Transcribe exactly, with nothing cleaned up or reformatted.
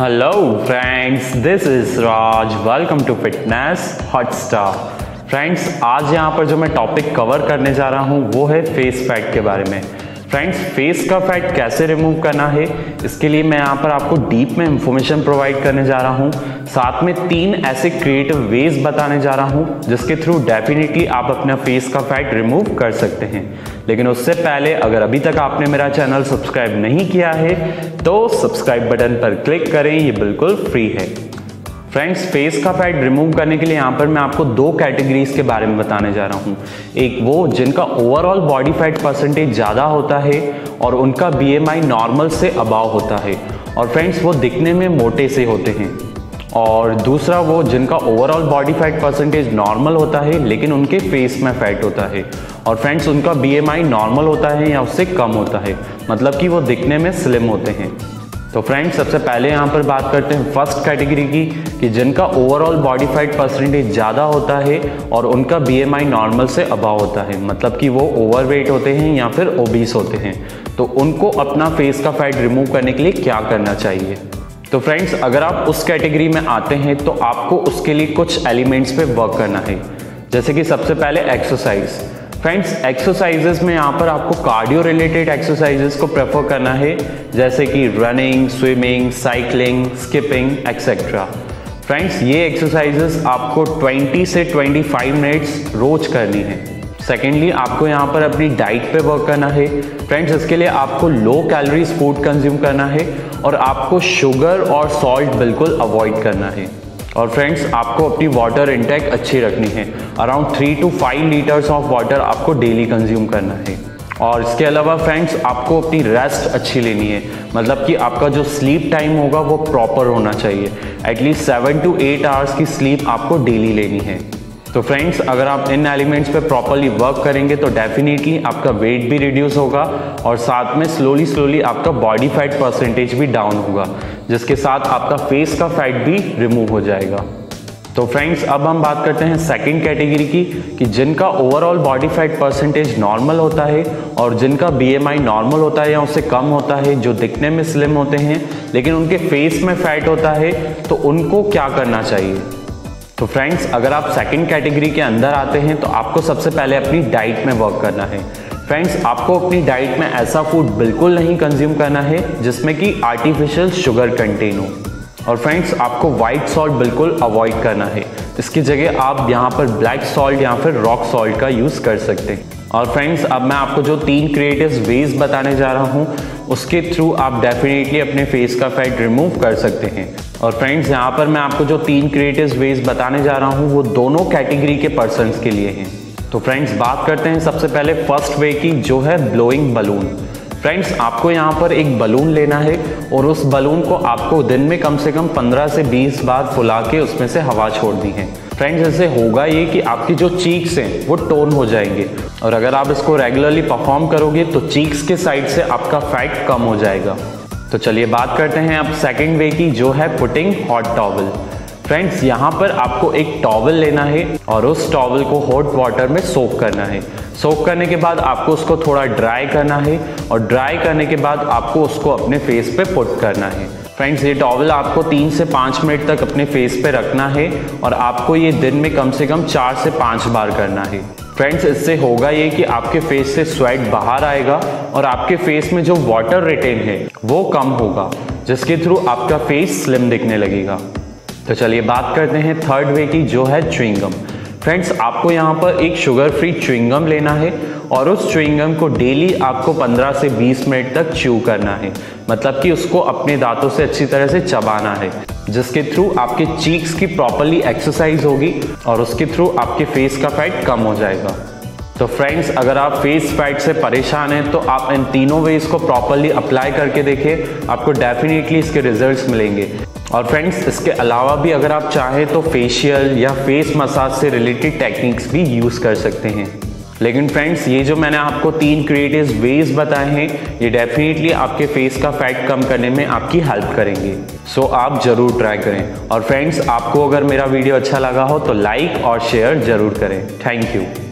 Hello friends, this is Raj. Welcome to fitness Hotstar. Friends, आज यहाँ पर जो मैं टॉपिक कवर करने जा रहा हूँ वो है फेस फैट के बारे में। फ्रेंड्स, फेस का फैट कैसे रिमूव करना है, इसके लिए मैं यहाँ पर आपको डीप में इंफॉर्मेशन प्रोवाइड करने जा रहा हूँ। साथ में तीन ऐसे क्रिएटिव वेज बताने जा रहा हूँ जिसके थ्रू डेफिनेटली आप अपना फेस का फैट रिमूव कर सकते हैं। लेकिन उससे पहले अगर अभी तक आपने मेरा चैनल सब्सक्राइब नहीं किया है तो सब्सक्राइब बटन पर क्लिक करें, ये बिल्कुल फ्री है। फ्रेंड्स, फेस का फैट रिमूव करने के लिए यहाँ पर मैं आपको दो कैटेगरीज के बारे में बताने जा रहा हूँ। एक वो जिनका ओवरऑल बॉडी फैट परसेंटेज ज़्यादा होता है और उनका बीएमआई नॉर्मल से अबाव होता है और फ्रेंड्स वो दिखने में मोटे से होते हैं। और दूसरा वो जिनका overall body fat percentage normal होता है लेकिन उनके फेस में फैट होता है और फ्रेंड्स उनका बीएमआई नॉर्मल होता है या उससे कम होता है, मतलब कि वो दिखने में स्लिम होते हैं। तो फ्रेंड्स, सबसे पहले यहाँ पर बात करते हैं फर्स्ट कैटेगरी की कि जिनका ओवरऑल बॉडी फैट परसेंटेज ज़्यादा होता है और उनका बीएमआई नॉर्मल से अबाव होता है, मतलब कि वो ओवरवेट होते हैं या फिर ओबीस होते हैं। तो उनको अपना फेस का फैट रिमूव करने के लिए क्या करना चाहिए। तो फ्रेंड्स, अगर आप उस कैटेगरी में आते हैं तो आपको उसके लिए कुछ एलिमेंट्स पे वर्क करना है, जैसे कि सबसे पहले एक्सरसाइज। फ्रेंड्स, एक्सरसाइजेस में यहाँ पर आपको कार्डियो रिलेटेड एक्सरसाइजेस को प्रेफर करना है, जैसे कि running, swimming, cycling, skipping etcetera. Friends, ये एक्सरसाइजेस आपको बीस से पच्चीस मिनट्स रोज करनी है। सेकेंडली, आपको यहाँ पर अपनी डाइट पे वर्क करना है। फ्रेंड्स, इसके लिए आपको लो कैलोरीज फूड कंज्यूम करना है और आपको शुगर और सॉल्ट बिल्कुल अवॉइड करना है। और फ्रेंड्स, आपको अपनी वाटर इंटेक अच्छी रखनी है। Around three to five litres of water आपको डेली कंज्यूम करना है। और इसके अलावा फ्रेंड्स, आपको अपनी रेस्ट अच्छी लेनी है, मतलब कि आपका जो स्लीप टाइम होगा वो प्रॉपर होना चाहिए। At least seven to eight hours की स्लीप आपको डेली लेनी है। तो फ्रेंड्स, अगर आप इन एलिमेंट्स पे प्रॉपरली वर्क करेंगे तो डेफिनेटली आपका वेट भी रिड्यूस होगा और साथ में स्लोली स्लोली आपका बॉडी फैट परसेंटेज भी डाउन होगा, जिसके साथ आपका फेस का फैट भी रिमूव हो जाएगा। तो फ्रेंड्स, अब हम बात करते हैं सेकंड कैटेगरी की कि जिनका overall body fat percentage normal होता है और जिनका बीएमआई नॉर्मल होता है या उससे कम होता है, जो दिखने में स्लिम होते हैं लेकिन उनके फेस में फैट होता है, तो उनको क्या करना चाहिए। तो फ्रेंड्स, अगर आप सेकंड कैटेगरी के अंदर आते हैं तो आपको सबसे पहले अपनी डाइट में वर्क करना है। फ्रेंड्स, आपको अपनी डाइट में ऐसा फूड बिल्कुल नहीं कंज्यूम करना है जिसमें कि आर्टिफिशियल शुगर कंटेन हो। और फ्रेंड्स, आपको वाइट सॉल्ट बिल्कुल अवॉइड करना है। इसकी जगह आप यहाँ पर ब्लैक सॉल्ट या फिर रॉक सॉल्ट का यूज़ कर सकते हैं। और फ्रेंड्स, अब मैं आपको जो तीन क्रिएटिव वेज बताने जा रहा हूँ उसके थ्रू आप डेफिनेटली अपने फेस का फैट रिमूव कर सकते हैं। और फ्रेंड्स, यहाँ पर मैं आपको जो तीन क्रिएटिव वेज बताने जा रहा हूँ वो दोनों कैटेगरी के पर्सन्स के लिए हैं। तो फ्रेंड्स, बात करते हैं सबसे पहले फर्स्ट वे की, जो है ब्लोइंग बलून। फ्रेंड्स, आपको यहाँ पर एक बलून लेना है और उस बलून को आपको दिन में कम से कम पंद्रह से बीस बार फुला के उसमें से हवा छोड़नी है। फ्रेंड्स, इससे होगा ये कि आपकी जो चीक्स हैं वो टोन हो जाएंगे और अगर आप इसको रेगुलरली परफॉर्म करोगे तो चीक्स के साइड से आपका फैट कम हो जाएगा। तो चलिए बात करते हैं अब सेकंड वे की, जो है पुटिंग हॉट टॉवल। फ्रेंड्स, यहाँ पर आपको एक टॉवल लेना है और उस टॉवल को हॉट वाटर में सोक करना है। सोक करने के बाद आपको उसको थोड़ा ड्राई करना है और ड्राई करने के बाद आपको उसको अपने फेस पे पुट करना है। फ्रेंड्स, ये टॉवल आपको तीन से पाँच मिनट तक अपने फेस पे रखना है और आपको ये दिन में कम से कम चार से पाँच बार करना है। फ्रेंड्स, इससे होगा ये कि आपके फेस से स्वेट बाहर आएगा और आपके फेस में जो वाटर रिटेन है वो कम होगा, जिसके थ्रू आपका फेस स्लिम दिखने लगेगा। तो चलिए बात करते हैं थर्ड वे की, जो है च्युइंगम। फ्रेंड्स, आपको यहाँ पर एक शुगर फ्री च्युइंगम लेना है और उस च्युइंगम को डेली आपको पंद्रह से बीस मिनट तक च्यू करना है, मतलब कि उसको अपने दांतों से अच्छी तरह से चबाना है, जिसके थ्रू आपके चीक्स की प्रॉपरली एक्सरसाइज होगी और उसके थ्रू आपके फेस का फैट कम हो जाएगा। तो फ्रेंड्स, अगर आप फेस फैट से परेशान हैं तो आप इन तीनों वेज को प्रॉपरली अप्लाई करके देखें, आपको डेफिनेटली इसके रिजल्ट्स मिलेंगे। और फ्रेंड्स, इसके अलावा भी अगर आप चाहें तो फेशियल या फेस मसाज से रिलेटेड टेक्निक्स भी यूज़ कर सकते हैं। लेकिन फ्रेंड्स, ये जो मैंने आपको तीन क्रिएटिव वेज बताए हैं ये डेफिनेटली आपके फेस का फैट कम करने में आपकी हेल्प करेंगे। सो so, आप ज़रूर ट्राई करें। और फ्रेंड्स, आपको अगर मेरा वीडियो अच्छा लगा हो तो लाइक और शेयर ज़रूर करें। Thank you.